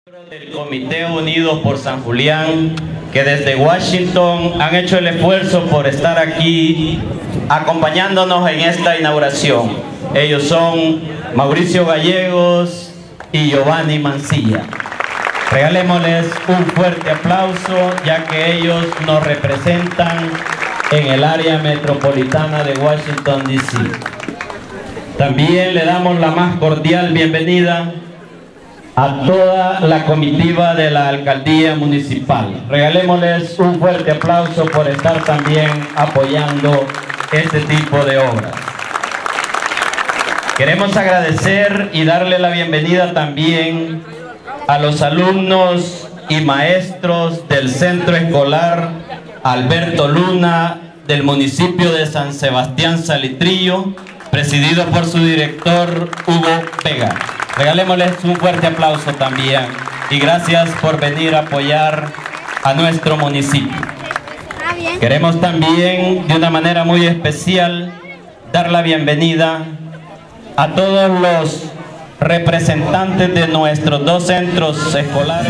Del Comité Unidos por San Julián, que desde Washington han hecho el esfuerzo por estar aquí acompañándonos en esta inauguración. Ellos son Mauricio Gallegos y Giovanni Mancilla. Regalémosles un fuerte aplauso, ya que ellos nos representan en el área metropolitana de Washington, D.C. También le damos la más cordial bienvenida a toda la comitiva de la alcaldía municipal. Regalémosles un fuerte aplauso por estar también apoyando este tipo de obras. Queremos agradecer y darle la bienvenida también a los alumnos y maestros del Centro Escolar Alberto Luna del municipio de San Sebastián Salitrillo, presidido por su director Hugo Vega. Regalémosles un fuerte aplauso también y gracias por venir a apoyar a nuestro municipio. Queremos también, de una manera muy especial, dar la bienvenida a todos los representantes de nuestros dos centros escolares.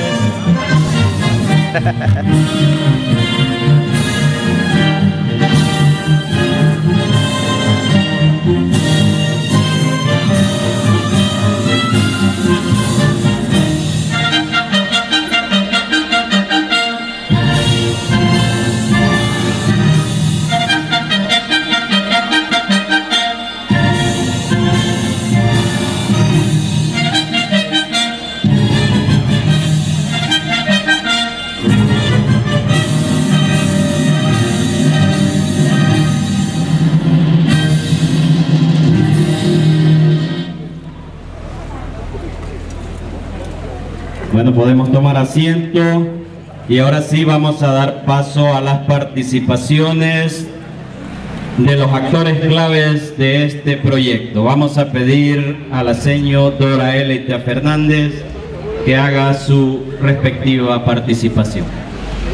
Bueno, podemos tomar asiento y ahora sí vamos a dar paso a las participaciones de los actores claves de este proyecto. Vamos a pedir a la señora Dora Eleita Fernández que haga su respectiva participación.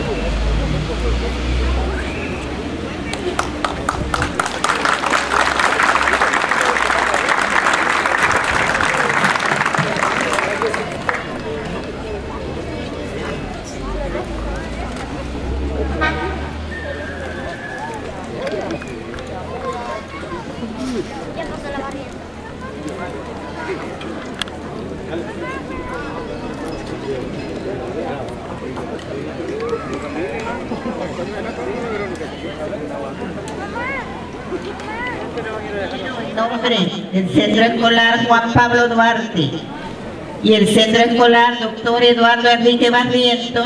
El Centro Escolar Juan Pablo Duarte y el Centro Escolar Dr. Eduardo Enrique Barrientos,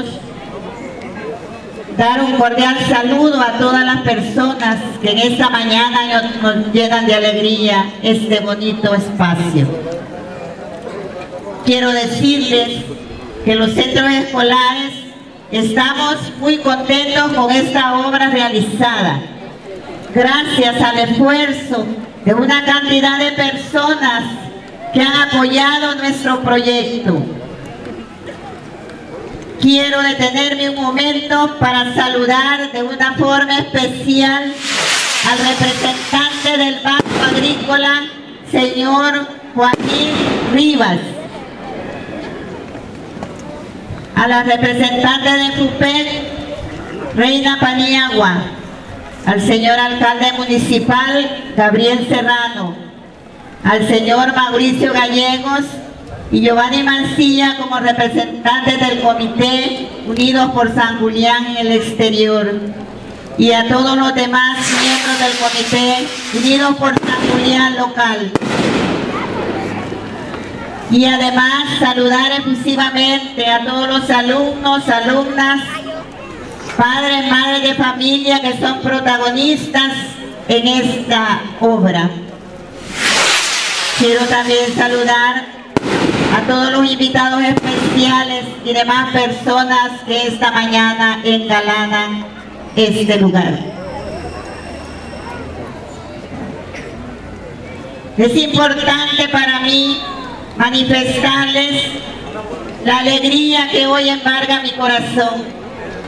dar un cordial saludo a todas las personas que en esta mañana nos llenan de alegría este bonito espacio. Quiero decirles que los centros escolares estamos muy contentos con esta obra realizada, gracias al esfuerzo de una cantidad de personas que han apoyado nuestro proyecto. Quiero detenerme un momento para saludar de una forma especial al representante del Banco Agrícola, señor Joaquín Rivas, a la representante de FUPEC, Reina Paniagua, al señor alcalde municipal Gabriel Serrano, al señor Mauricio Gallegos y Giovanni Mancilla como representantes del Comité Unidos por San Julián en el exterior, y a todos los demás miembros del Comité Unidos por San Julián local. Y además saludar efusivamente a todos los alumnos, alumnas, padres, madres de familia que son protagonistas en esta obra. Quiero también saludar a todos los invitados especiales y demás personas que esta mañana engalanan este lugar. Es importante para mí manifestarles la alegría que hoy embarga mi corazón,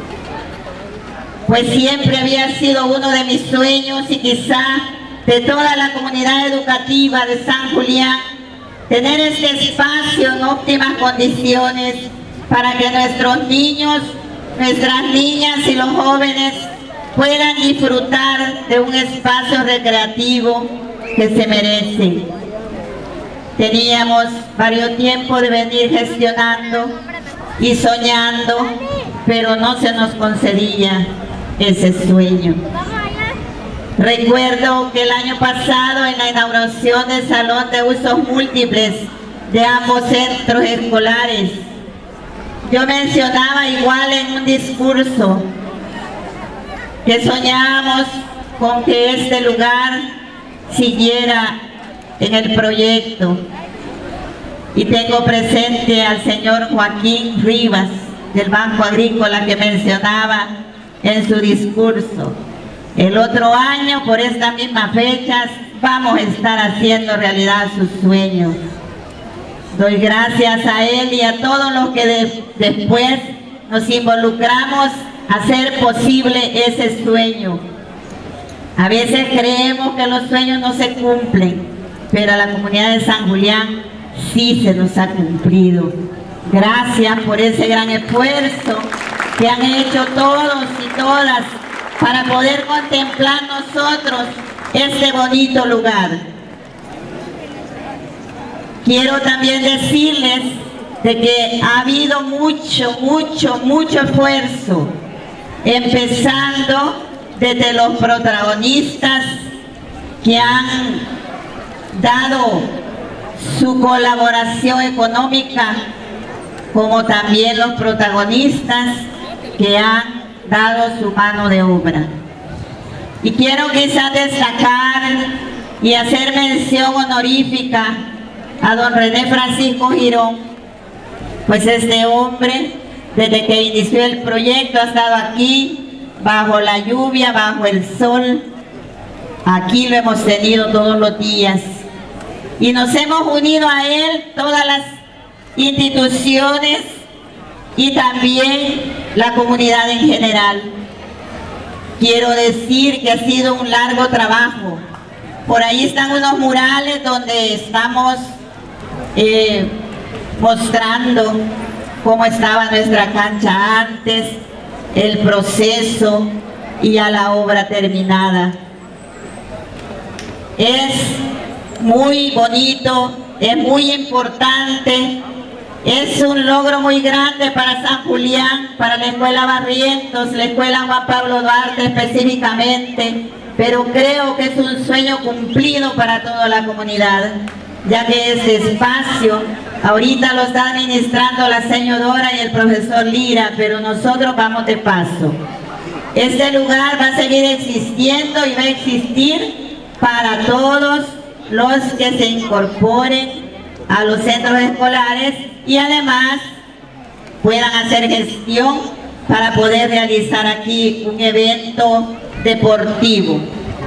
pues siempre había sido uno de mis sueños y quizá de toda la comunidad educativa de San Julián tener este espacio en óptimas condiciones para que nuestros niños, nuestras niñas y los jóvenes puedan disfrutar de un espacio recreativo que se merecen. Teníamos varios tiempos de venir gestionando y soñando, pero no se nos concedía ese sueño. Recuerdo que el año pasado, en la inauguración del Salón de Usos Múltiples de ambos centros escolares, yo mencionaba igual en un discurso que soñábamos con que este lugar siguiera en el proyecto. Y tengo presente al señor Joaquín Rivas del Banco Agrícola, que mencionaba en su discurso: el otro año, por estas mismas fechas, vamos a estar haciendo realidad sus sueños. Doy gracias a él y a todos los que después nos involucramos a hacer posible ese sueño. A veces creemos que los sueños no se cumplen, pero a la comunidad de San Julián sí se nos ha cumplido. Gracias por ese gran esfuerzo que han hecho todos y todas para poder contemplar nosotros este bonito lugar. Quiero también decirles de que ha habido mucho esfuerzo, empezando desde los protagonistas que han dado su colaboración económica, como también los protagonistas que han dado su mano de obra. Y quiero quizás destacar y hacer mención honorífica a don René Francisco Girón, pues este hombre, desde que inició el proyecto, ha estado aquí, bajo la lluvia, bajo el sol. Aquí lo hemos tenido todos los días. Y nos hemos unido a él, todas las instituciones y también la comunidad en general. Quiero decir que ha sido un largo trabajo. Por ahí están unos murales donde estamos mostrando cómo estaba nuestra cancha antes, el proceso y ya la obra terminada. Es muy bonito, es muy importante, es un logro muy grande para San Julián, para la Escuela Barrientos, la Escuela Juan Pablo Duarte específicamente, pero creo que es un sueño cumplido para toda la comunidad, ya que este espacio ahorita lo está administrando la señora Dora y el profesor Lira, pero nosotros vamos de paso. Este lugar va a seguir existiendo y va a existir para todos los que se incorporen a los centros escolares y además puedan hacer gestión para poder realizar aquí un evento deportivo.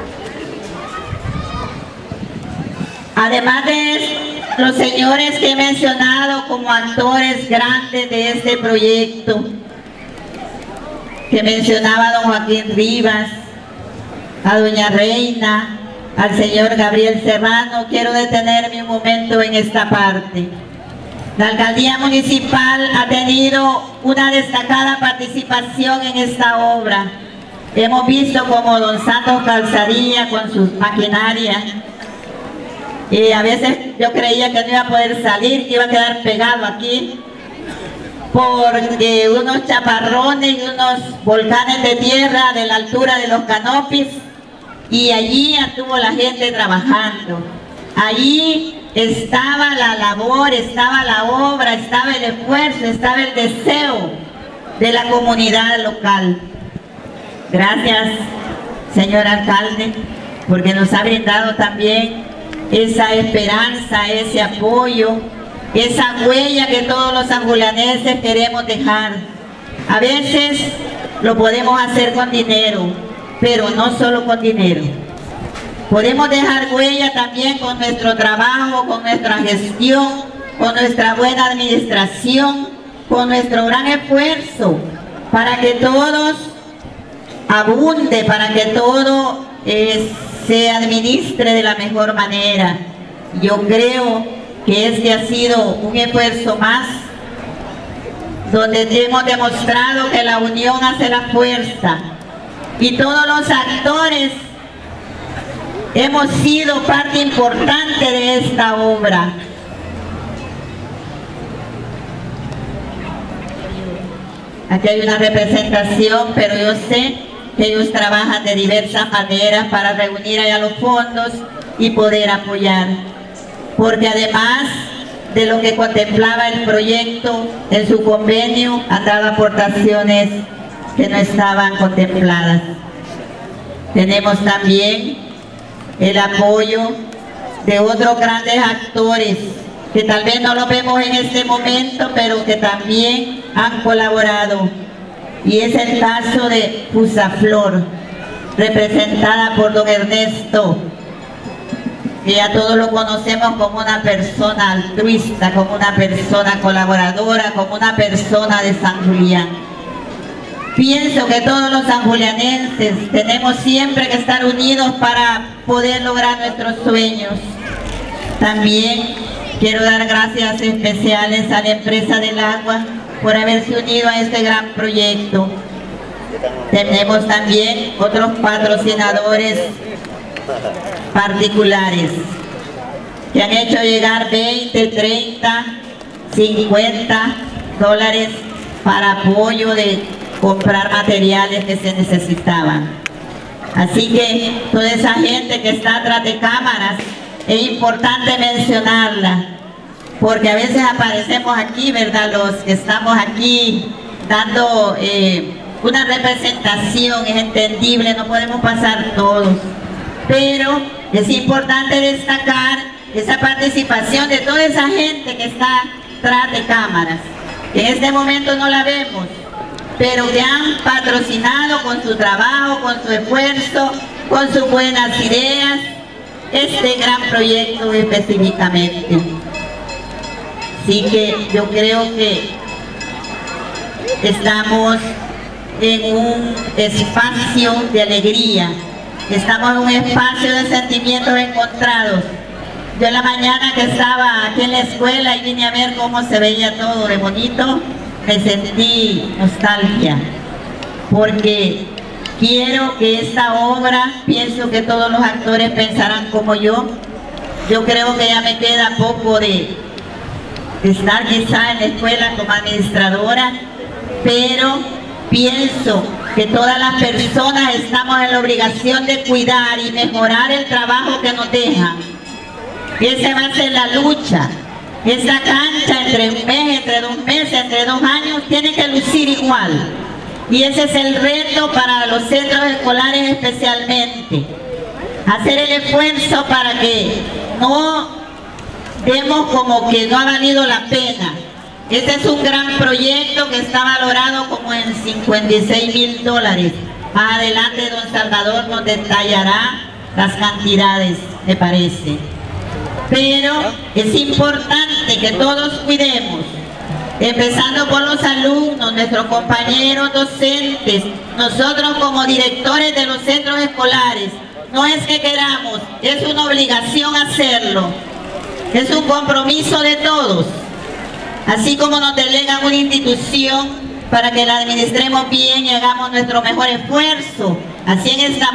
Además de los señores que he mencionado como actores grandes de este proyecto, que mencionaba don Joaquín Rivas, a doña Reina, al señor Gabriel Serrano, quiero detenerme un momento en esta parte. La alcaldía municipal ha tenido una destacada participación en esta obra. Hemos visto como don Santos Calzadilla con sus maquinarias, y a veces yo creía que no iba a poder salir, que iba a quedar pegado aquí, porque unos chaparrones y unos volcanes de tierra de la altura de los canopis, y allí estuvo la gente trabajando. Allí estaba la labor, estaba la obra, estaba el esfuerzo, estaba el deseo de la comunidad local. Gracias, señor alcalde, porque nos ha brindado también esa esperanza, ese apoyo, esa huella que todos los sanjulianenses queremos dejar. A veces lo podemos hacer con dinero, pero no solo con dinero. Podemos dejar huella también con nuestro trabajo, con nuestra gestión, con nuestra buena administración, con nuestro gran esfuerzo, para que todos abunde, para que todo se administre de la mejor manera. Yo creo que este ha sido un esfuerzo más donde hemos demostrado que la unión hace la fuerza y todos los actores hemos sido parte importante de esta obra. Aquí hay una representación, pero yo sé que ellos trabajan de diversas maneras para reunir allá los fondos y poder apoyar. Porque además de lo que contemplaba el proyecto en su convenio, han dado aportaciones que no estaban contempladas. Tenemos también el apoyo de otros grandes actores que tal vez no lo vemos en este momento, pero que también han colaborado. Y es el caso de Fusaflor, representada por don Ernesto, que ya todos lo conocemos como una persona altruista, como una persona colaboradora, como una persona de San Julián. Pienso que todos los sanjulianenses tenemos siempre que estar unidos para poder lograr nuestros sueños. También quiero dar gracias especiales a la empresa del agua por haberse unido a este gran proyecto. Tenemos también otros patrocinadores particulares que han hecho llegar 20, 30, 50 dólares para apoyo de comprar materiales que se necesitaban. Así que toda esa gente que está atrás de cámaras, es importante mencionarla, porque a veces aparecemos aquí, ¿verdad? Los que estamos aquí dando una representación, es entendible, no podemos pasar todos, pero es importante destacar esa participación de toda esa gente que está tras de cámaras. En este momento no la vemos, pero que han patrocinado con su trabajo, con su esfuerzo, con sus buenas ideas, este gran proyecto específicamente. Así que yo creo que estamos en un espacio de alegría, estamos en un espacio de sentimientos encontrados. Yo en la mañana que estaba aquí en la escuela y vine a ver cómo se veía todo de bonito, me sentí nostalgia, porque quiero que esta obra, pienso que todos los actores pensarán como yo. Yo creo que ya me queda poco de estar quizá en la escuela como administradora, pero pienso que todas las personas estamos en la obligación de cuidar y mejorar el trabajo que nos dejan. Esa va a ser la lucha. Esa cancha entre un mes, entre 2 meses, entre 2 años, tiene que lucir igual. Y ese es el reto para los centros escolares especialmente. Hacer el esfuerzo para que no demos como que no ha valido la pena. Este es un gran proyecto que está valorado como en 56,000 dólares. Más adelante don Salvador nos detallará las cantidades, me parece. Pero es importante que todos cuidemos, empezando por los alumnos, nuestros compañeros docentes, nosotros como directores de los centros escolares. No es que queramos, es una obligación hacerlo, es un compromiso de todos. Así como nos delegan una institución para que la administremos bien y hagamos nuestro mejor esfuerzo. Así en esta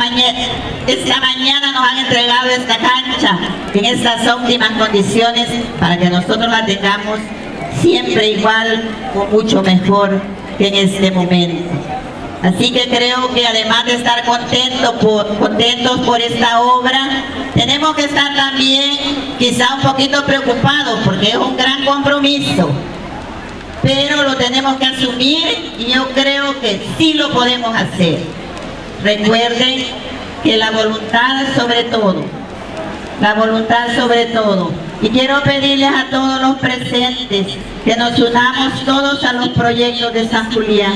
mañana nos han entregado esta cancha en estas óptimas condiciones para que nosotros la tengamos siempre igual o mucho mejor que en este momento. Así que creo que además de estar contentos por esta obra, tenemos que estar también quizá un poquito preocupados porque es un gran compromiso. Pero lo tenemos que asumir y yo creo que sí lo podemos hacer. Recuerden que la voluntad sobre todo, la voluntad sobre todo. Y quiero pedirles a todos los presentes que nos unamos todos a los proyectos de San Julián.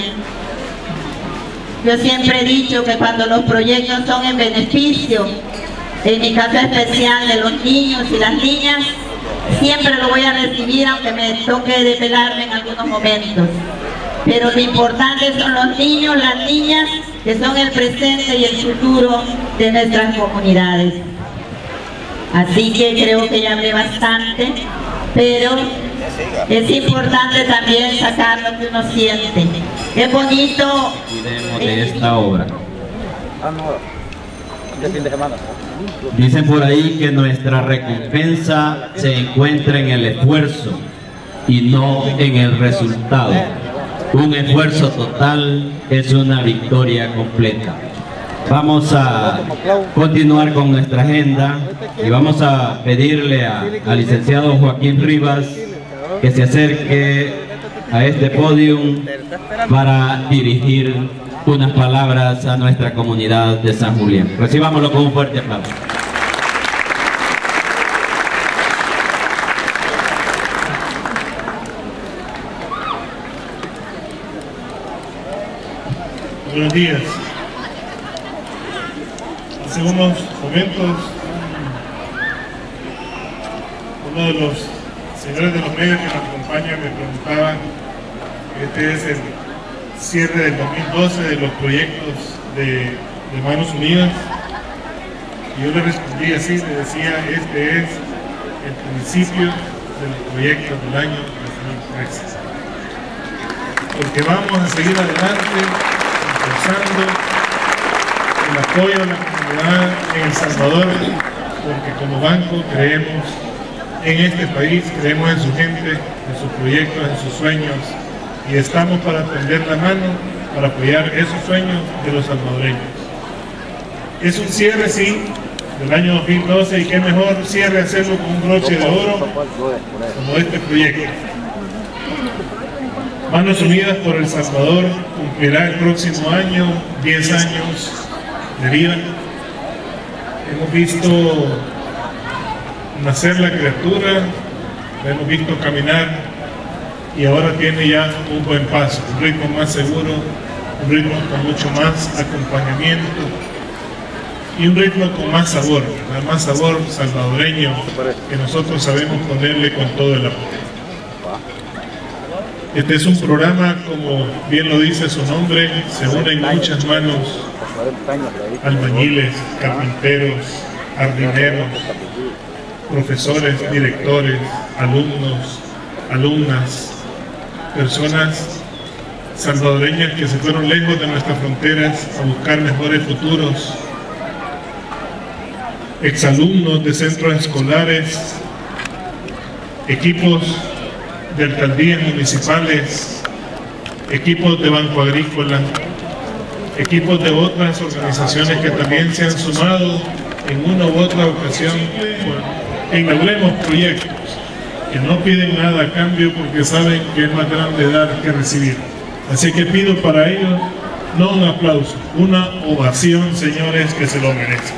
Yo siempre he dicho que cuando los proyectos son en beneficio, en mi caso especial de los niños y las niñas, siempre lo voy a recibir aunque me toque desvelarme en algunos momentos. Pero lo importante son los niños, las niñas, que son el presente y el futuro de nuestras comunidades. Así que creo que ya hablé bastante, pero Es importante también sacar lo que uno siente. Es bonito. Cuidemos de esta obra. Dicen por ahí que nuestra recompensa se encuentra en el esfuerzo y no en el resultado. Un esfuerzo total es una victoria completa. Vamos a continuar con nuestra agenda y vamos a pedirle al licenciado Joaquín Rivas que se acerque a este podium para dirigir unas palabras a nuestra comunidad de San Julián. Recibámoslo con un fuerte aplauso. Buenos días. Hace unos momentos uno de los señores de los medios que nos acompañan me preguntaba, este es el cierre del 2012 de los proyectos de Manos Unidas, y yo le respondí así, le decía, este es el principio de los proyectos del año 2013, porque vamos a seguir adelante impulsando el apoyo a la comunidad en El Salvador, porque como banco creemos en este país, creemos en su gente, en sus proyectos, en sus sueños, y estamos para tender la mano, para apoyar esos sueños de los salvadoreños. Es un cierre, sí, del año 2012, y qué mejor cierre hacerlo con un broche de oro como este proyecto. Manos Unidas por El Salvador cumplirá el próximo año 10 años de vida. Hemos visto nacer la criatura, la hemos visto caminar, y ahora tiene ya un buen paso, un ritmo más seguro, un ritmo con mucho más acompañamiento y un ritmo con más sabor, más sabor salvadoreño que nosotros sabemos ponerle con todo el apoyo. Este es un programa, como bien lo dice su nombre, se unen muchas manos, albañiles, carpinteros, jardineros, profesores, directores, alumnos, alumnas, personas salvadoreñas que se fueron lejos de nuestras fronteras a buscar mejores futuros, exalumnos de centros escolares, equipos de alcaldías municipales, equipos de Banco Agrícola, equipos de otras organizaciones que también se han sumado en una u otra ocasión. Inauguremos proyectos que no piden nada a cambio porque saben que es más grande dar que recibir. Así que pido para ellos no un aplauso, una ovación, señores, que se lo merecen.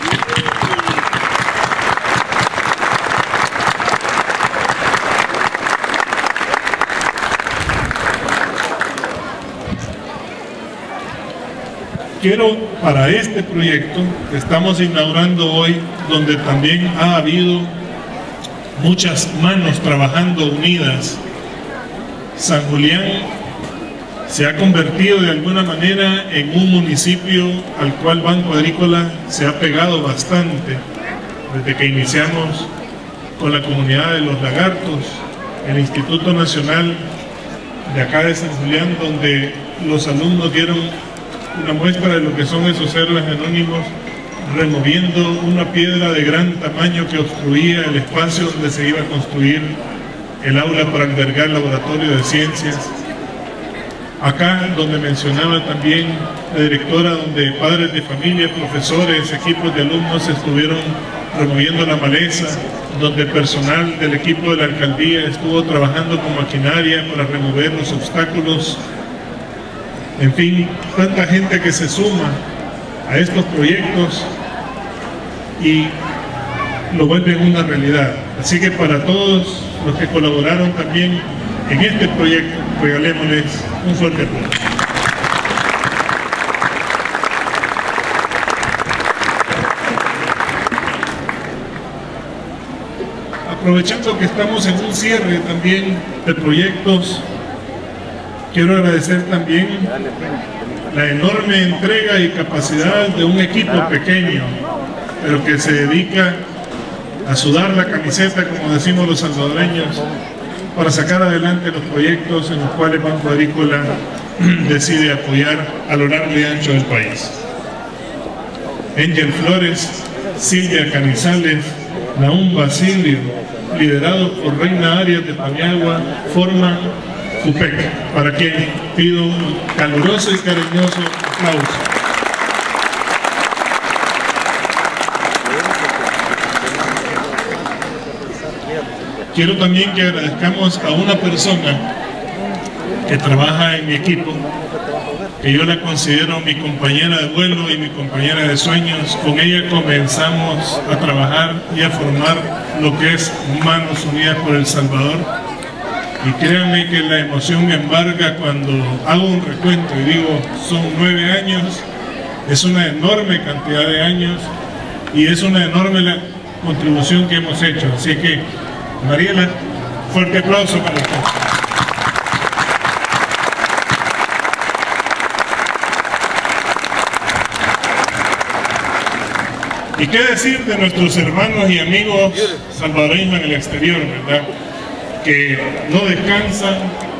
Quiero, para este proyecto que estamos inaugurando hoy, donde también ha habido muchas manos trabajando unidas, San Julián se ha convertido de alguna manera en un municipio al cual Banco Agrícola se ha pegado bastante desde que iniciamos con la comunidad de Los Lagartos, el Instituto Nacional de acá de San Julián, donde los alumnos dieron una muestra de lo que son esos héroes anónimos, removiendo una piedra de gran tamaño que obstruía el espacio donde se iba a construir el aula para albergar el laboratorio de ciencias. Acá, donde mencionaba también la directora, donde padres de familia, profesores, equipos de alumnos estuvieron removiendo la maleza, donde el personal del equipo de la alcaldía estuvo trabajando con maquinaria para remover los obstáculos. En fin, tanta gente que se suma a estos proyectos y lo vuelven una realidad. Así que para todos los que colaboraron también en este proyecto, regalémosles un fuerte aplauso. Aprovechando que estamos en un cierre también de proyectos, quiero agradecer también la enorme entrega y capacidad de un equipo pequeño, pero que se dedica a sudar la camiseta, como decimos los salvadoreños, para sacar adelante los proyectos en los cuales Banco Agrícola decide apoyar a lo largo y ancho del país. Angel Flores, Silvia Canizales, Naum Basilio, liderados por Reina Arias de Paniagua, forman FUPEC, para quien pido un caluroso y cariñoso aplauso. Quiero también que agradezcamos a una persona que trabaja en mi equipo, que yo la considero mi compañera de vuelo y mi compañera de sueños. Con ella comenzamos a trabajar y a formar lo que es Manos Unidas por El Salvador. Y créanme que la emoción me embarga cuando hago un recuento y digo, son 9 años, es una enorme cantidad de años y es una enorme contribución que hemos hecho. Así que, Mariela, fuerte aplauso para usted. ¿Y qué decir de nuestros hermanos y amigos salvadoreños en el exterior, verdad? Que no descansan,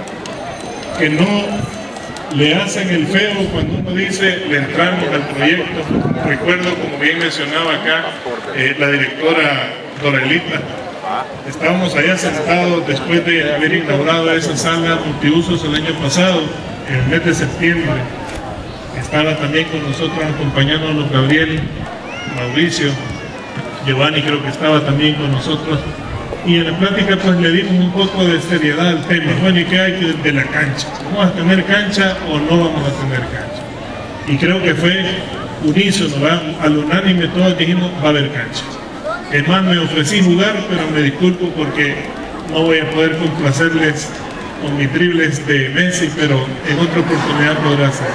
que no le hacen el feo cuando uno dice le entramos al proyecto. Recuerdo, como bien mencionaba acá la directora Dorelita, estábamos allá sentados después de haber inaugurado esa sala multiusos el año pasado, en el mes de septiembre. Estaba también con nosotros acompañándonos Gabriel, Mauricio, Giovanni creo que estaba también con nosotros, y en la plática pues le dimos un poco de seriedad al tema. Bueno, ¿y qué hay de la cancha? ¿Vamos a tener cancha o no vamos a tener cancha? Y creo que fue unísono, ¿verdad? Al unánime todos dijimos, va a haber cancha. Es más, me ofrecí jugar, pero me disculpo porque no voy a poder complacerles con mis dribles de Messi, pero en otra oportunidad podrá ser.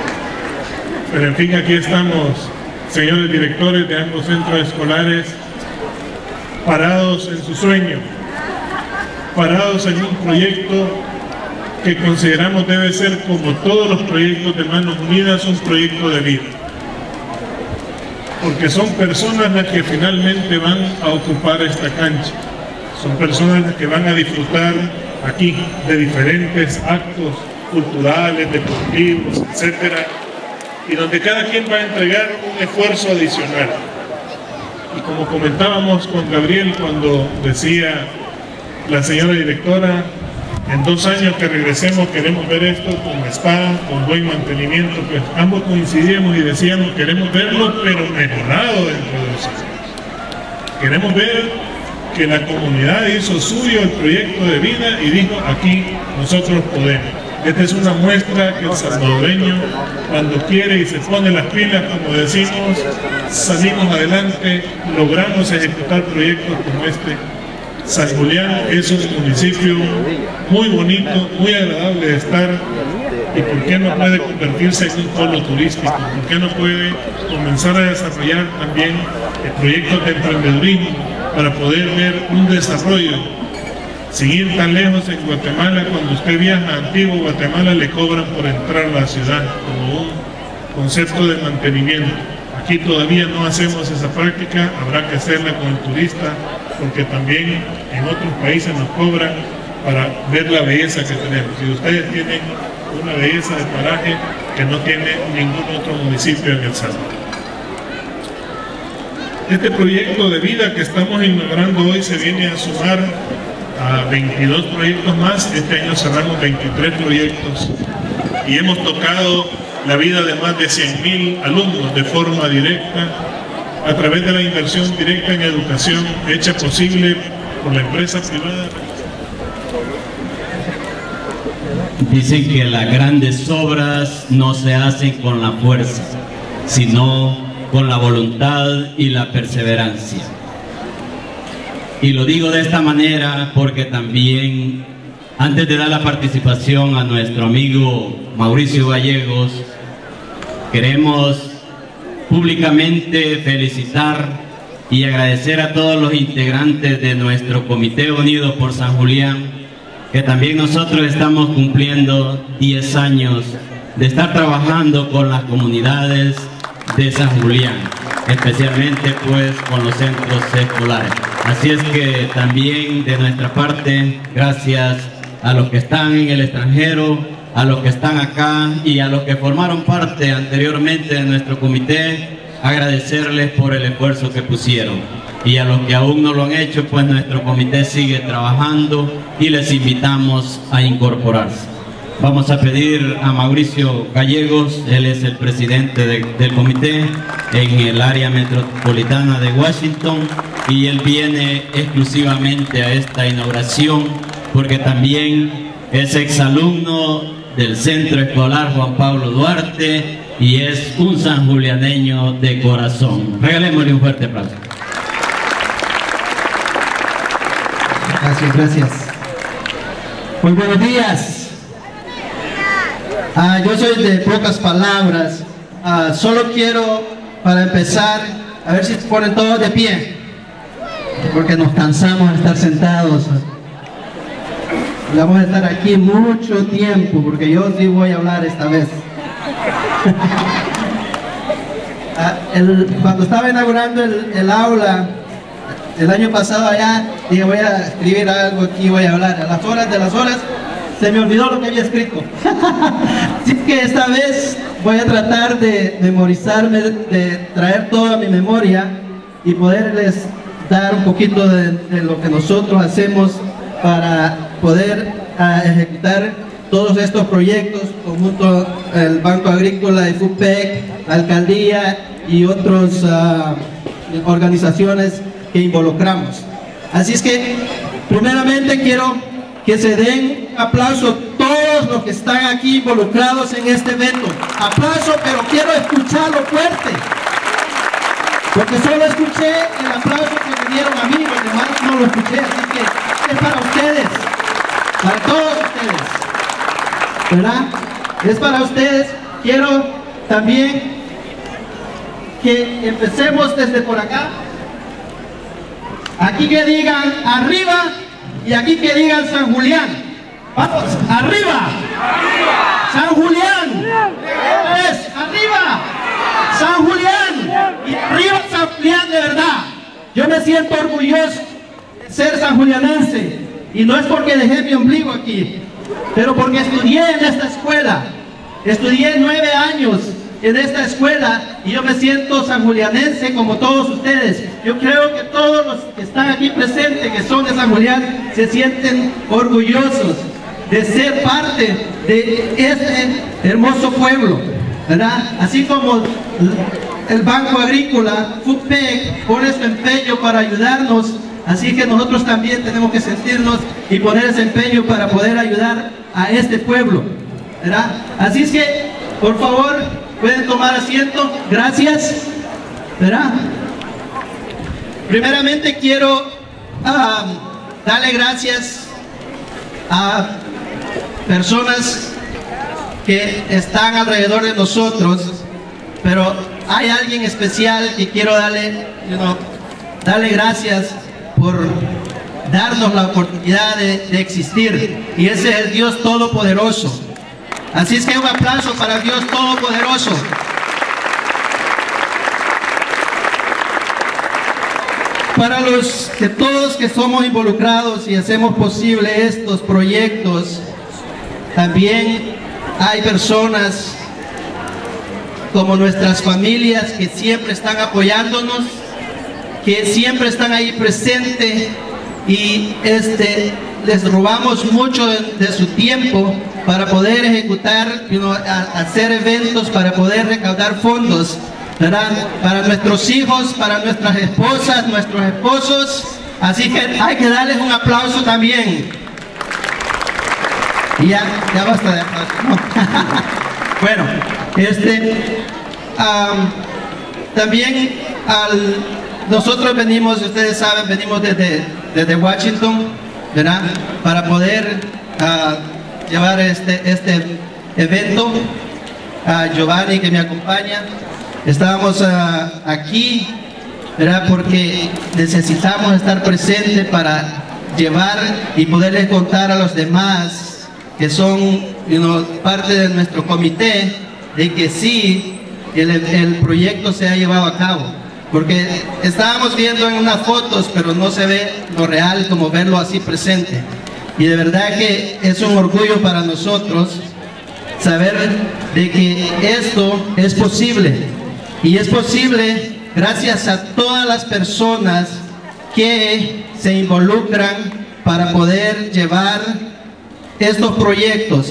Pero en fin, aquí estamos, señores directores de ambos centros escolares, parados en su sueño, parados en un proyecto que consideramos debe ser, como todos los proyectos de Manos Unidas, un proyecto de vida. Porque son personas las que finalmente van a ocupar esta cancha, son personas las que van a disfrutar aquí de diferentes actos culturales, deportivos, etcétera, y donde cada quien va a entregar un esfuerzo adicional. Y como comentábamos con Gabriel cuando decía la señora directora, en 2 años que regresemos queremos ver esto como está, con buen mantenimiento, pues ambos coincidíamos y decíamos queremos verlo pero mejorado dentro de 2 años. Queremos ver que la comunidad hizo suyo el proyecto de vida y dijo, aquí nosotros podemos. Esta es una muestra que el salvadoreño, cuando quiere y se pone las pilas, como decimos, salimos adelante, logramos ejecutar proyectos como este. San Julián es un municipio muy bonito, muy agradable de estar, y ¿por qué no puede convertirse en un polo turístico? ¿Por qué no puede comenzar a desarrollar también proyectos de emprendedurismo para poder ver un desarrollo? Sin ir tan lejos, en Guatemala, cuando usted viaja a Antiguo Guatemala, le cobran por entrar a la ciudad como un concepto de mantenimiento. Aquí todavía no hacemos esa práctica, habrá que hacerla con el turista, porque también en otros países nos cobran para ver la belleza que tenemos. Y ustedes tienen una belleza de paraje que no tiene ningún otro municipio en El Salvador. Este proyecto de vida que estamos inaugurando hoy se viene a sumar a 22 proyectos más. Este año cerramos 23 proyectos y hemos tocado la vida de más de 100.000 alumnos de forma directa a través de la inversión directa en educación hecha posible por la empresa privada. Dicen que las grandes obras no se hacen con la fuerza, sino con la voluntad y la perseverancia. Y lo digo de esta manera porque también, antes de dar la participación a nuestro amigo Mauricio Gallegos, queremos públicamente felicitar y agradecer a todos los integrantes de nuestro Comité Unido por San Julián, que también nosotros estamos cumpliendo 10 años de estar trabajando con las comunidades de San Julián, especialmente pues con los centros escolares. Así es que también de nuestra parte, gracias a los que están en el extranjero, a los que están acá y a los que formaron parte anteriormente de nuestro comité, agradecerles por el esfuerzo que pusieron. Y a los que aún no lo han hecho, pues nuestro comité sigue trabajando y les invitamos a incorporarse. Vamos a pedir a Mauricio Gallegos, él es el presidente del comité en el área metropolitana de Washington, y él viene exclusivamente a esta inauguración porque también es exalumno del Centro Escolar Juan Pablo Duarte y es un sanjulianeño de corazón. Regalémosle un fuerte aplauso. Gracias, gracias. Muy buenos días. Yo soy de pocas palabras. Solo quiero, para empezar, a ver si se ponen todos de pie, porque nos cansamos de estar sentados. Vamos a estar aquí mucho tiempo, porque yo sí voy a hablar esta vez. Cuando estaba inaugurando el aula el año pasado allá, dije voy a escribir algo aquí, voy a hablar. A las horas de las horas se me olvidó lo que había escrito. Así que esta vez voy a tratar de memorizarme, de traer toda mi memoria y poderles dar un poquito de lo que nosotros hacemos para poder ejecutar todos estos proyectos conjunto el Banco Agrícola de FUPEC, la Alcaldía y otras organizaciones que involucramos. Así es que primeramente quiero que se den un aplauso a todos los que están aquí involucrados en este evento. Aplauso, pero quiero escucharlo fuerte, porque solo escuché el aplauso que me dieron a mí, los demás no lo escuché, así que es para ustedes, para todos ustedes, ¿verdad? Es para ustedes. Quiero también que empecemos desde por acá. Aquí que digan arriba y aquí que digan San Julián. Vamos, arriba. San Julián. Es arriba. San Julián. Y arriba San Julián de verdad. Yo me siento orgulloso de ser sanjulianense. Y no es porque dejé mi ombligo aquí, pero porque estudié en esta escuela. Estudié 9 años en esta escuela y yo me siento sanjulianense como todos ustedes. Yo creo que todos los que están aquí presentes, que son de San Julián, se sienten orgullosos de ser parte de este hermoso pueblo, ¿verdad? Así como el Banco Agrícola, FUPEC, pone su empeño para ayudarnos, así que nosotros también tenemos que sentirnos y poner ese empeño para poder ayudar a este pueblo, ¿verdad? Así es que, por favor, pueden tomar asiento. Gracias, ¿verdad? Primeramente quiero darle gracias a personas que están alrededor de nosotros, pero hay alguien especial que quiero darle gracias por darnos la oportunidad de existir, y ese es el Dios Todopoderoso. Así es que un aplauso para el Dios Todopoderoso. Para todos que somos involucrados y hacemos posible estos proyectos, también hay personas como nuestras familias que siempre están apoyándonos, que siempre están ahí presentes, y les robamos mucho de su tiempo para poder ejecutar, hacer eventos, para poder recaudar fondos, ¿verdad? Para nuestros hijos, para nuestras esposas, nuestros esposos. Así que hay que darles un aplauso también. Y ya basta de aplausos, ¿no? Bueno, también nosotros venimos, ustedes saben, venimos desde Washington, ¿verdad? Para poder llevar este evento. A Giovanni, que me acompaña, estábamos aquí, ¿verdad? Porque necesitamos estar presentes para llevar y poderles contar a los demás que son parte de nuestro comité, de que sí, el proyecto se ha llevado a cabo. porque estábamos viendo en unas fotos, pero no se ve lo real como verlo así presente. Y de verdad que es un orgullo para nosotros saber de que esto es posible. Y es posible gracias a todas las personas que se involucran para poder llevar estos proyectos.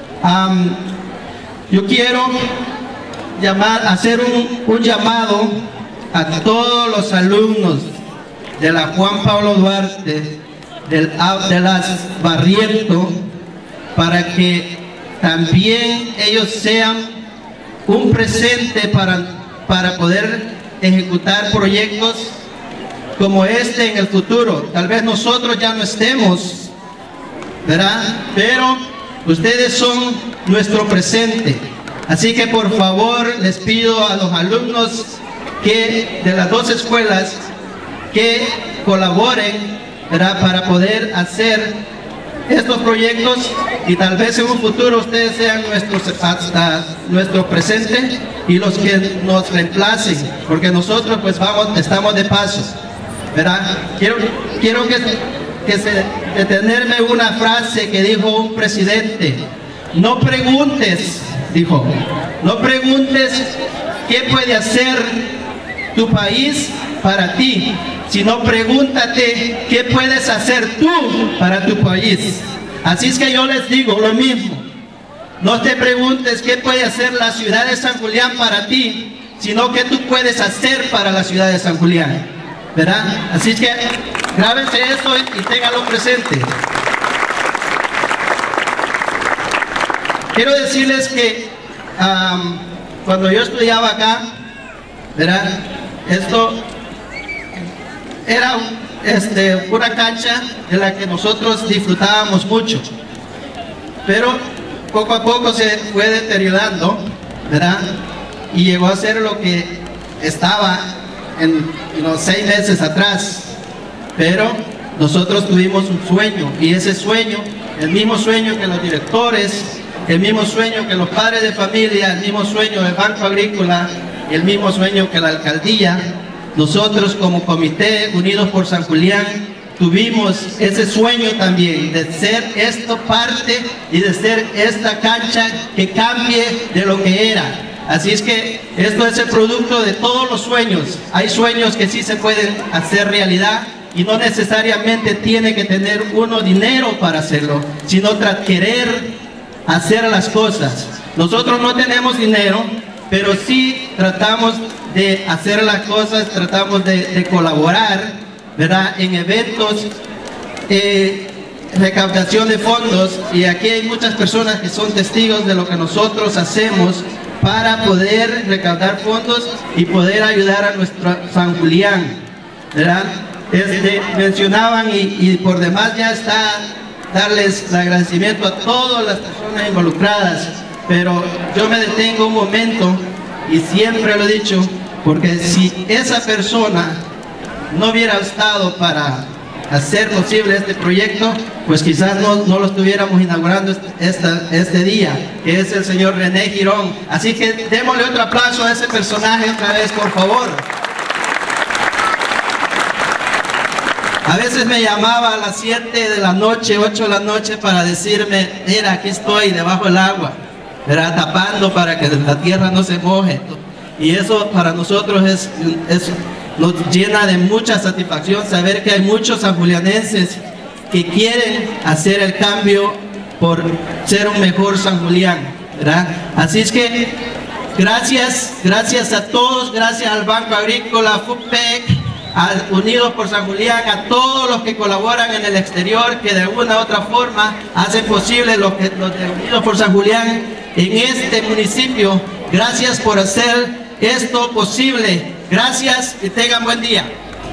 Yo quiero hacer un llamado a todos los alumnos de la Juan Pablo Duarte, de las Barrientos, para que también ellos sean un presente para poder ejecutar proyectos como este en el futuro. Tal vez nosotros ya no estemos, ¿verdad? Pero ustedes son nuestro presente. Así que por favor les pido a los alumnos de las dos escuelas que colaboren, ¿verdad?, para poder hacer estos proyectos, y tal vez en un futuro ustedes sean nuestro presente y los que nos reemplacen, porque nosotros pues estamos de paso, ¿verdad? Quiero detenerme una frase que dijo un presidente: no preguntes, dijo, no preguntes qué puede hacer tu país para ti, sino pregúntate qué puedes hacer tú para tu país. Así es que yo les digo lo mismo: no te preguntes qué puede hacer la ciudad de San Julián para ti, sino qué tú puedes hacer para la ciudad de San Julián, ¿verdad? Así es que grábense eso y ténganlo presente. Quiero decirles que cuando yo estudiaba acá, ¿verdad?, esto era una cancha de la que nosotros disfrutábamos mucho, pero poco a poco se fue deteriorando, ¿verdad?, y llegó a ser lo que estaba en los 6 meses atrás. Pero nosotros tuvimos un sueño, y ese sueño, el mismo sueño que los directores, el mismo sueño que los padres de familia, el mismo sueño del Banco Agrícola, el mismo sueño que la alcaldía, nosotros como Comité Unidos por San Julián tuvimos ese sueño también de ser esto parte y de ser esta cancha que cambie de lo que era. Así es que esto es el producto de todos los sueños. Hay sueños que sí se pueden hacer realidad, y no necesariamente tiene que tener uno dinero para hacerlo, sino querer hacer las cosas. Nosotros no tenemos dinero, pero sí tratamos de hacer las cosas, tratamos de colaborar, ¿verdad?, en eventos, recaudación de fondos, y aquí hay muchas personas que son testigos de lo que nosotros hacemos para poder recaudar fondos y poder ayudar a nuestro San Julián, ¿verdad? Mencionaban, y por demás ya está darles el agradecimiento a todas las personas involucradas, pero yo me detengo un momento, y siempre lo he dicho, porque si esa persona no hubiera estado para hacer posible este proyecto, pues quizás no lo estuviéramos inaugurando este día, que es el señor René Girón. Así que démosle otro aplauso a ese personaje otra vez, por favor. A veces me llamaba a las 7 de la noche, 8 de la noche, para decirme: mira, aquí estoy debajo del agua, ¿verdad?, tapando para que la tierra no se moje. Y eso para nosotros nos llena de mucha satisfacción saber que hay muchos sanjulianenses que quieren hacer el cambio por ser un mejor San Julián, ¿verdad? Así es que gracias a todos, gracias al Banco Agrícola, FUPEC, a Unidos por San Julián, a todos los que colaboran en el exterior, que de una u otra forma hacen posible los de Unidos por San Julián en este municipio. Gracias por hacer esto posible. Gracias y tengan buen día.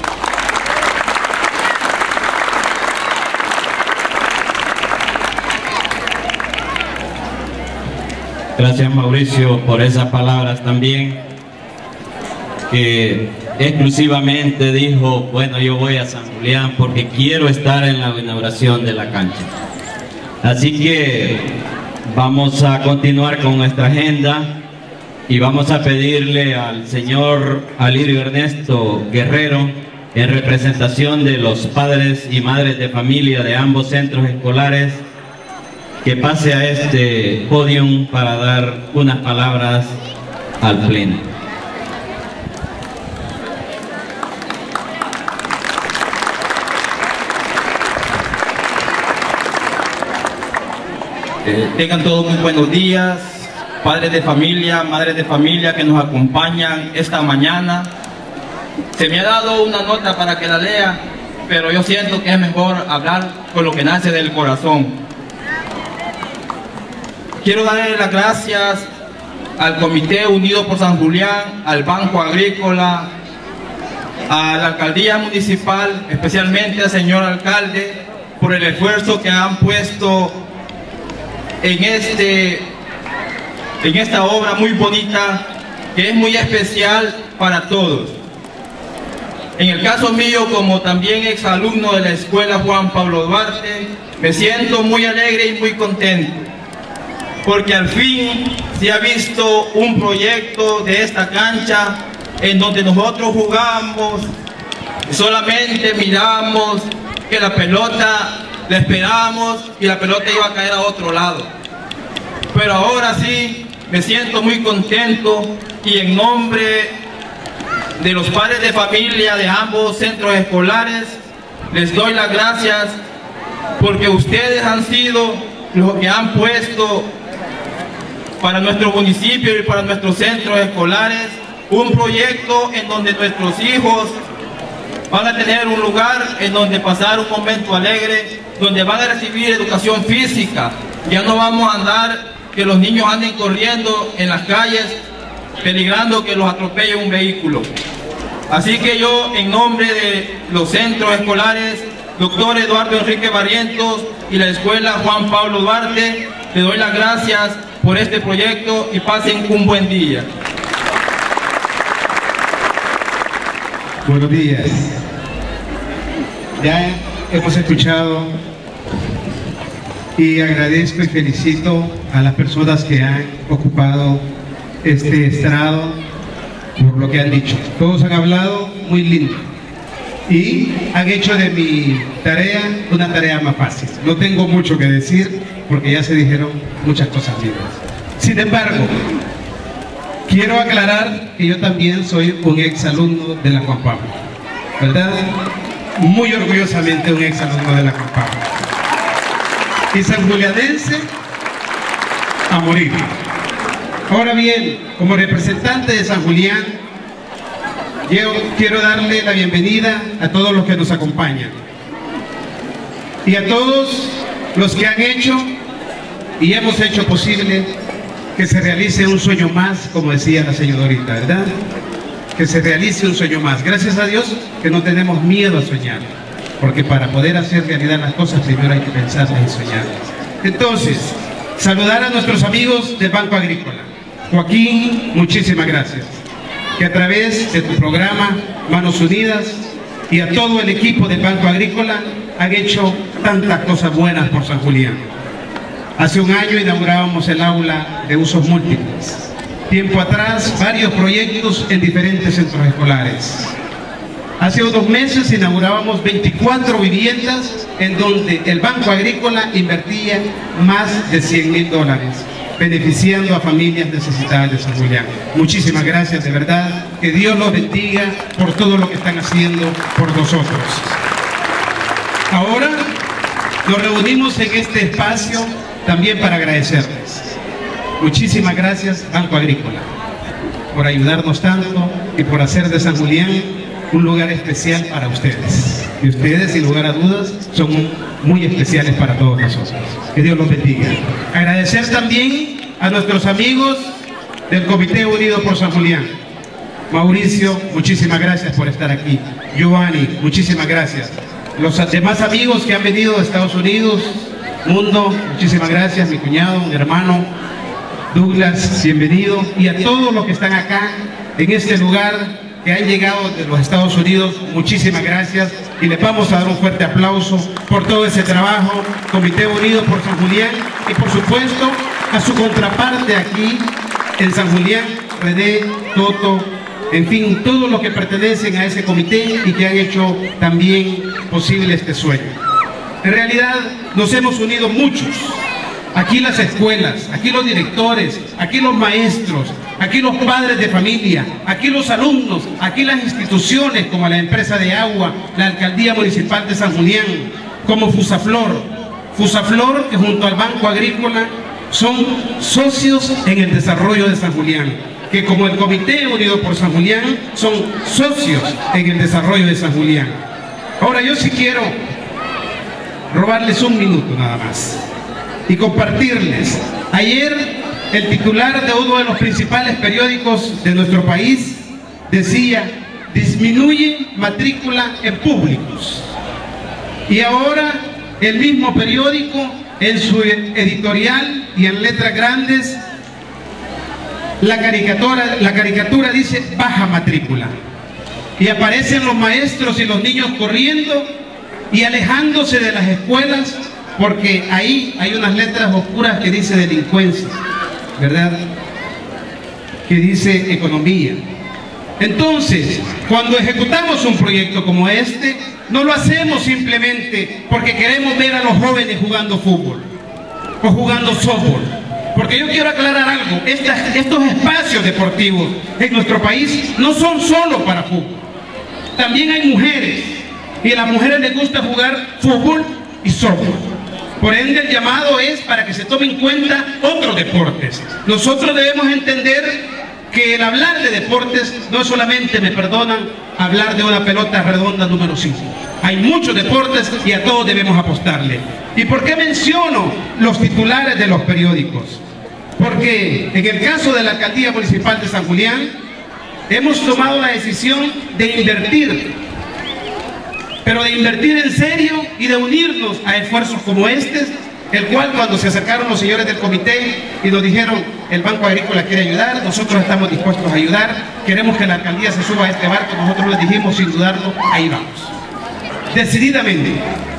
Gracias, Mauricio, por esas palabras también, que exclusivamente dijo: bueno, yo voy a San Julián porque quiero estar en la inauguración de la cancha. Así que vamos a continuar con nuestra agenda. y vamos a pedirle al señor Alirio Ernesto Guerrero, en representación de los padres y madres de familia de ambos centros escolares, que pase a este podium para dar unas palabras al pleno. Tengan todos muy buenos días, padres de familia, madres de familia que nos acompañan esta mañana. Se me ha dado una nota para que la lea, pero yo siento que es mejor hablar con lo que nace del corazón. Quiero darle las gracias al Comité Unido por San Julián, al Banco Agrícola, a la Alcaldía Municipal, especialmente al señor alcalde, por el esfuerzo que han puesto en esta obra muy bonita, que es muy especial para todos. En el caso mío, como también exalumno de la Escuela Juan Pablo Duarte, me siento muy alegre y muy contento, porque al fin se ha visto un proyecto de esta cancha en donde nosotros jugamos, solamente miramos que la pelota la esperábamos y la pelota iba a caer a otro lado. Pero ahora sí me siento muy contento, y en nombre de los padres de familia de ambos centros escolares les doy las gracias, porque ustedes han sido los que han puesto para nuestro municipio y para nuestros centros escolares un proyecto en donde nuestros hijos van a tener un lugar en donde pasar un momento alegre, donde van a recibir educación física. Ya no vamos a andar que los niños anden corriendo en las calles, peligrando que los atropelle un vehículo. Así que yo, en nombre de los centros escolares Dr. Eduardo Enrique Barrientos y la Escuela Juan Pablo Duarte, le doy las gracias por este proyecto y pasen un buen día. Buenos días. Ya hemos escuchado y agradezco y felicito a las personas que han ocupado este estrado por lo que han dicho. Todos han hablado muy lindo y han hecho de mi tarea una tarea más fácil. No tengo mucho que decir porque ya se dijeron muchas cosas lindas. Sin embargo, quiero aclarar que yo también soy un exalumno de la Juan Pablo, ¿verdad? Muy orgullosamente un exalumno de la Juan Pablo. Y sanjulianense a morir. Ahora bien, como representante de San Julián, yo quiero darle la bienvenida a todos los que nos acompañan y a todos los que han hecho y hemos hecho posible que se realice un sueño más, como decía la señorita, ¿verdad? Que se realice un sueño más. Gracias a Dios que no tenemos miedo a soñar, porque para poder hacer realidad las cosas primero hay que pensarlas y soñarlas. Entonces, saludar a nuestros amigos del Banco Agrícola. Joaquín, muchísimas gracias, que a través de tu programa Manos Unidas y a todo el equipo del Banco Agrícola han hecho tantas cosas buenas por San Julián. Hace un año inaugurábamos el aula de usos múltiples. Tiempo atrás, varios proyectos en diferentes centros escolares. Hace unos meses inaugurábamos 24 viviendas en donde el Banco Agrícola invertía más de $100.000, beneficiando a familias necesitadas de San Julián. Muchísimas gracias, de verdad. Que Dios los bendiga por todo lo que están haciendo por nosotros. Ahora nos reunimos en este espacio también para agradecerles. Muchísimas gracias, Banco Agrícola, por ayudarnos tanto y por hacer de San Julián un lugar especial para ustedes. Y ustedes, sin lugar a dudas, son muy especiales para todos nosotros. Que Dios los bendiga. Agradecer también a nuestros amigos del Comité Unido por San Julián. Mauricio, muchísimas gracias por estar aquí. Giovanni, muchísimas gracias. Los demás amigos que han venido de Estados Unidos, Mundo, muchísimas gracias. Mi cuñado, mi hermano, Douglas, bienvenido. Y a todos los que están acá, en este lugar, que han llegado de los Estados Unidos, muchísimas gracias, y les vamos a dar un fuerte aplauso por todo ese trabajo, Comité Unido por San Julián, y por supuesto a su contraparte aquí en San Julián, René, Toto, en fin, todos los que pertenecen a ese comité y que han hecho también posible este sueño. En realidad nos hemos unido muchos, aquí las escuelas, aquí los directores, aquí los maestros, aquí los padres de familia, aquí los alumnos, aquí las instituciones como la empresa de agua, la Alcaldía Municipal de San Julián, como Fusaflor, que junto al Banco Agrícola son socios en el desarrollo de San Julián, que como el Comité Unido por San Julián son socios en el desarrollo de San Julián. Ahora yo sí quiero robarles un minuto nada más y compartirles. Ayer el titular de uno de los principales periódicos de nuestro país decía: disminuye matrícula en públicos. Y ahora el mismo periódico en su editorial y en letras grandes la caricatura dice baja matrícula. Y aparecen los maestros y los niños corriendo y alejándose de las escuelas, porque ahí hay unas letras oscuras que dice delincuencia, ¿verdad? Que dice economía. Entonces, cuando ejecutamos un proyecto como este, no lo hacemos simplemente porque queremos ver a los jóvenes jugando fútbol o jugando softball. Porque yo quiero aclarar algo: estos espacios deportivos en nuestro país no son solo para fútbol. También hay mujeres, y a las mujeres les gusta jugar fútbol y softball. Por ende, el llamado es para que se tomen en cuenta otros deportes. Nosotros debemos entender que el hablar de deportes no es solamente, me perdonan, hablar de una pelota redonda número 5. Hay muchos deportes y a todos debemos apostarle. ¿Y por qué menciono los titulares de los periódicos? Porque en el caso de la Alcaldía Municipal de San Julián hemos tomado la decisión de invertir, pero de invertir en serio y de unirnos a esfuerzos como este, el cual cuando se acercaron los señores del comité y nos dijeron: el Banco Agrícola quiere ayudar, nosotros estamos dispuestos a ayudar, queremos que la alcaldía se suba a este barco, nosotros les dijimos sin dudarlo: ahí vamos, decididamente.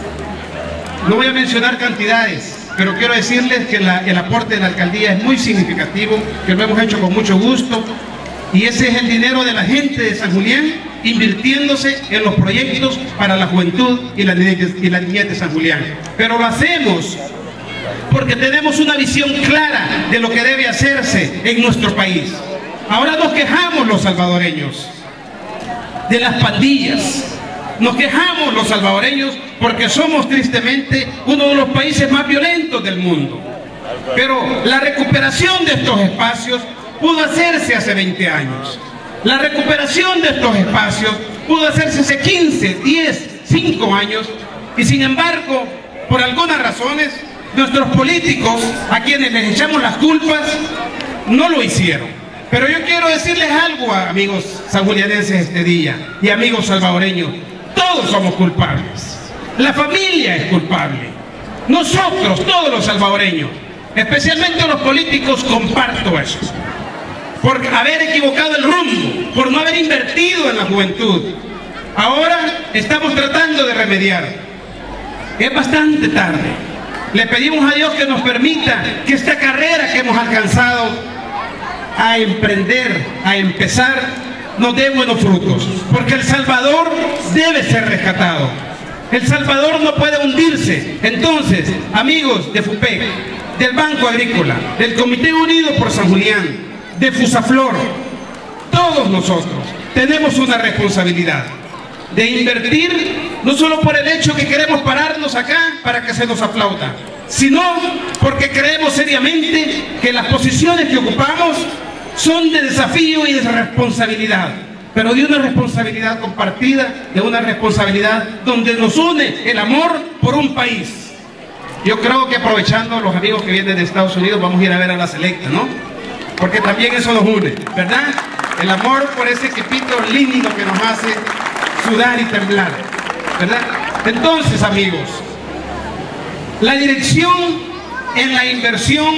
No voy a mencionar cantidades, pero quiero decirles que el aporte de la alcaldía es muy significativo, que lo hemos hecho con mucho gusto, y ese es el dinero de la gente de San Julián invirtiéndose en los proyectos para la juventud y la niñez de San Julián. Pero lo hacemos porque tenemos una visión clara de lo que debe hacerse en nuestro país. Ahora nos quejamos los salvadoreños de las pandillas, nos quejamos los salvadoreños porque somos tristemente uno de los países más violentos del mundo. Pero la recuperación de estos espacios pudo hacerse hace 20 años. La recuperación de estos espacios pudo hacerse hace 15, 10, 5 años, y sin embargo, por algunas razones, nuestros políticos, a quienes les echamos las culpas, no lo hicieron. Pero yo quiero decirles algo, amigos sanjulianenses este día, y amigos salvadoreños: todos somos culpables. La familia es culpable. Nosotros, todos los salvadoreños, especialmente los políticos, comparto eso. Por haber equivocado el rumbo, por no haber invertido en la juventud. Ahora estamos tratando de remediar. Es bastante tarde. Le pedimos a Dios que nos permita que esta carrera que hemos alcanzado a emprender, a empezar, nos dé buenos frutos. Porque El Salvador debe ser rescatado. El Salvador no puede hundirse. Entonces, amigos de FUPEC, del Banco Agrícola, del Comité Unido por San Julián, de Fusaflor, todos nosotros tenemos una responsabilidad de invertir, no solo por el hecho que queremos pararnos acá para que se nos aplauda, sino porque creemos seriamente que las posiciones que ocupamos son de desafío y de responsabilidad, pero de una responsabilidad compartida, de una responsabilidad donde nos une el amor por un país. Yo creo que, aprovechando los amigos que vienen de Estados Unidos, vamos a ir a ver a la selecta, ¿no? Porque también eso nos une, ¿verdad? El amor por ese equipito lindo que nos hace sudar y temblar, ¿verdad? Entonces, amigos, la dirección en la inversión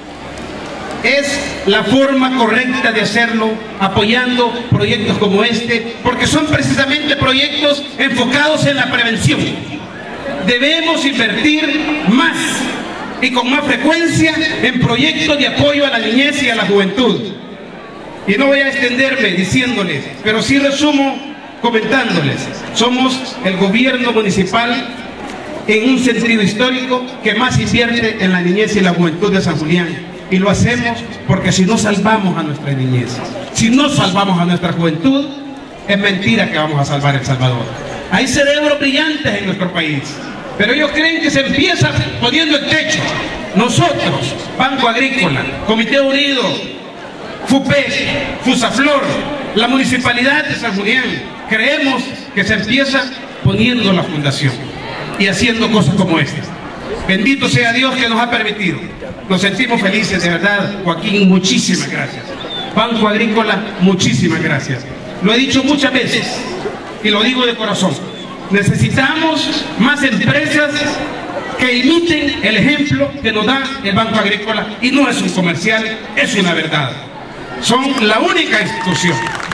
es la forma correcta de hacerlo, apoyando proyectos como este, porque son precisamente proyectos enfocados en la prevención. Debemos invertir más y con más frecuencia en proyectos de apoyo a la niñez y a la juventud. Y no voy a extenderme diciéndoles, pero sí resumo comentándoles. Somos el gobierno municipal en un sentido histórico que más invierte en la niñez y la juventud de San Julián. Y lo hacemos porque si no salvamos a nuestra niñez, si no salvamos a nuestra juventud, es mentira que vamos a salvar El Salvador. Hay cerebros brillantes en nuestro país, pero ellos creen que se empieza poniendo el techo. Nosotros, Banco Agrícola, Comité Unido, FUPEC, FUSAFLOR, la Municipalidad de San Julián, creemos que se empieza poniendo la fundación y haciendo cosas como estas. Bendito sea Dios que nos ha permitido. Nos sentimos felices, de verdad. Joaquín, muchísimas gracias. Banco Agrícola, muchísimas gracias. Lo he dicho muchas veces y lo digo de corazón. Necesitamos más empresas que imiten el ejemplo que nos da el Banco Agrícola, y no es un comercial, es una verdad. Son la única institución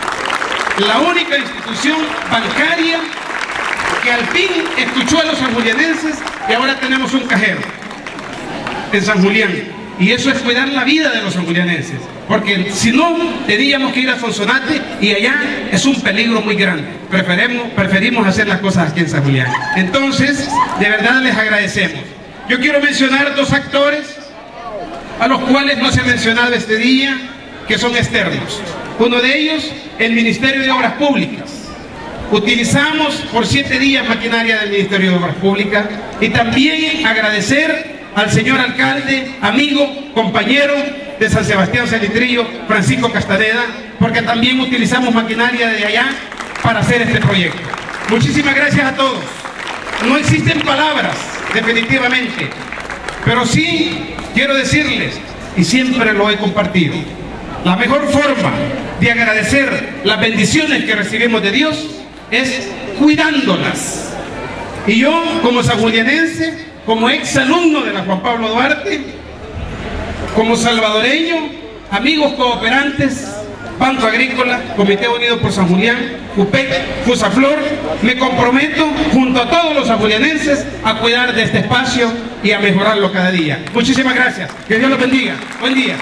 bancaria que al fin escuchó a los sanjulianenses, y ahora tenemos un cajero en San Julián, y eso es cuidar la vida de los sanjulianenses, porque si no, teníamos que ir a Sonsonate y allá es un peligro muy grande. Preferimos hacer las cosas aquí en San Julián. Entonces, de verdad les agradecemos. Yo quiero mencionar dos actores a los cuales no se ha mencionado este día, que son externos. Uno de ellos, el Ministerio de Obras Públicas. Utilizamos por 7 días maquinaria del Ministerio de Obras Públicas, y también agradecer al señor alcalde, amigo, compañero de San Sebastián Salitrillo, Francisco Castaneda, porque también utilizamos maquinaria de allá para hacer este proyecto. Muchísimas gracias a todos. No existen palabras, definitivamente, pero sí quiero decirles, y siempre lo he compartido, la mejor forma de agradecer las bendiciones que recibimos de Dios es cuidándolas. Y yo, como sanjulianense, como ex alumno de la Juan Pablo Duarte, como salvadoreño, amigos cooperantes, Banco Agrícola, Comité Unido por San Julián, FUPEC, FUSAFLOR, me comprometo junto a todos los sanjulianenses a cuidar de este espacio y a mejorarlo cada día. Muchísimas gracias. Que Dios los bendiga. Buen día.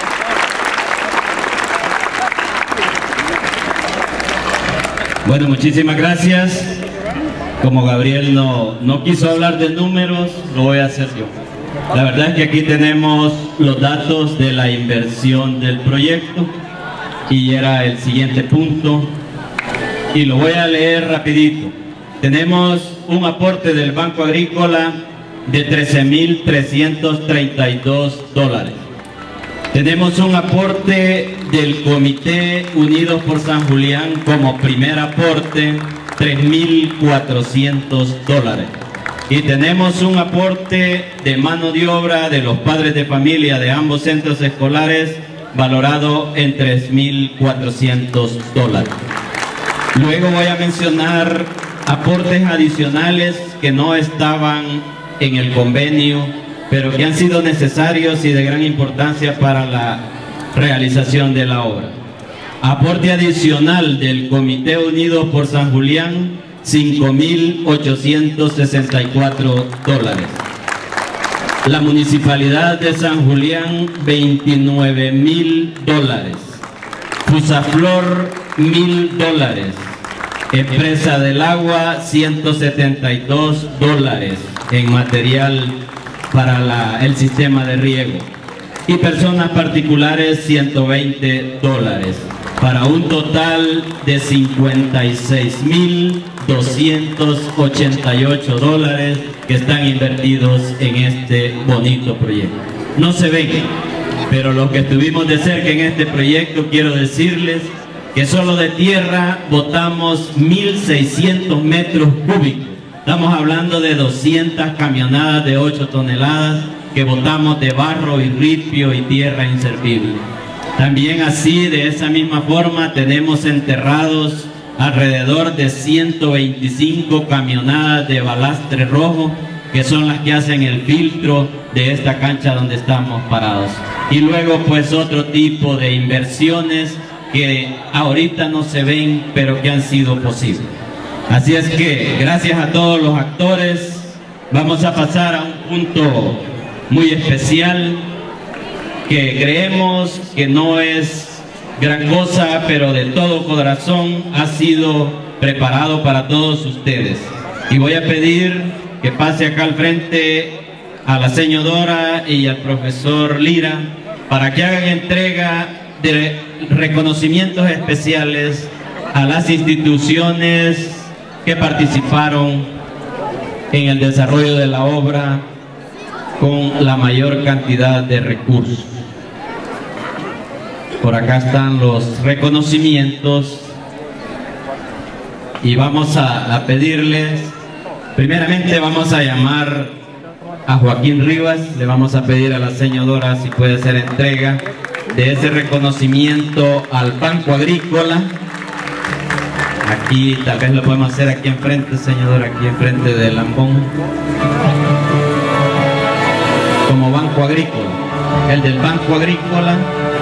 Bueno, muchísimas gracias. Como Gabriel no quiso hablar de números, lo voy a hacer yo. La verdad es que aquí tenemos los datos de la inversión del proyecto, y era el siguiente punto, y lo voy a leer rapidito. Tenemos un aporte del Banco Agrícola de $13,332. Tenemos un aporte del Comité Unidos por San Julián como primer aporte, $3,400. Y tenemos un aporte de mano de obra de los padres de familia de ambos centros escolares valorado en $3,400. Luego voy a mencionar aportes adicionales que no estaban en el convenio, pero que han sido necesarios y de gran importancia para la realización de la obra. Aporte adicional del Comité Unidos por San Julián, $5,864. La Municipalidad de San Julián, $29,000. FUSAFLOR, $1,000. Empresa del Agua, $172 en material para el sistema de riego. Y personas particulares, $120, para un total de $56,288 que están invertidos en este bonito proyecto. No se ven, pero los que estuvimos de cerca en este proyecto, quiero decirles que solo de tierra botamos 1.600 metros cúbicos. Estamos hablando de 200 camionadas de 8 toneladas que botamos de barro y ripio y tierra inservible. También así, de esa misma forma, tenemos enterrados alrededor de 125 camionadas de balastre rojo, que son las que hacen el filtro de esta cancha donde estamos parados. Y luego pues otro tipo de inversiones que ahorita no se ven, pero que han sido posibles. Así es que gracias a todos los actores. Vamos a pasar a un punto muy especial que creemos que no es gran cosa, pero de todo corazón ha sido preparado para todos ustedes. Y voy a pedir que pase acá al frente a la señora y al profesor Lira para que hagan entrega de reconocimientos especiales a las instituciones que participaron en el desarrollo de la obra con la mayor cantidad de recursos. Por acá están los reconocimientos y vamos a pedirles, primeramente vamos a llamar a Joaquín Rivas, le vamos a pedir a la señora si puede hacer entrega de ese reconocimiento al Banco Agrícola. Aquí tal vez lo podemos hacer aquí enfrente, señora, aquí enfrente del Lambón, como Banco Agrícola, el del Banco Agrícola.